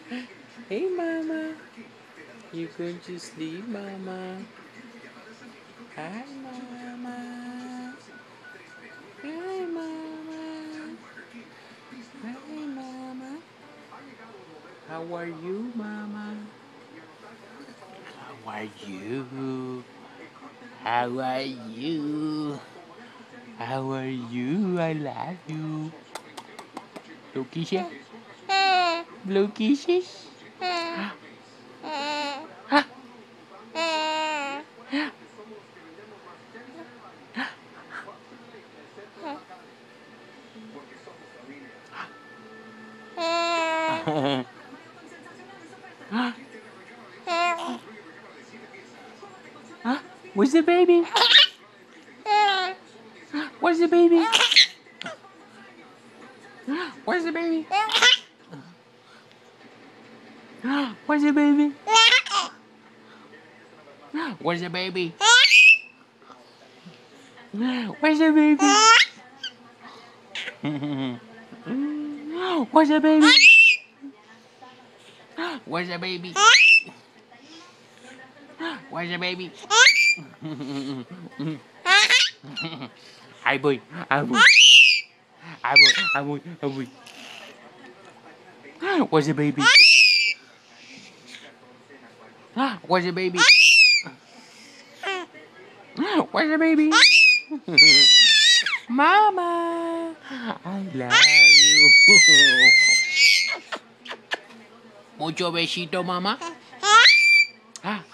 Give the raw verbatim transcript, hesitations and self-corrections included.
Hey, mama. You going to sleep, mama? Hi, mama. Hi, mama. Hi, mama. How are you, mama? How are you? How are you? How are you? I love you. Blue kisses? Blue kisses? Where's the baby? Where's the baby? Where's the baby? Where's the baby? Where's the baby? Where's the baby? Where's the baby? Where's the baby? Where's the baby? Ai bơi, ai bơi, ai bơi, ai bơi, ai bơi. Where's the baby? Where's the baby? Where's the baby? Mama, I love you. Mucho besito, mamá.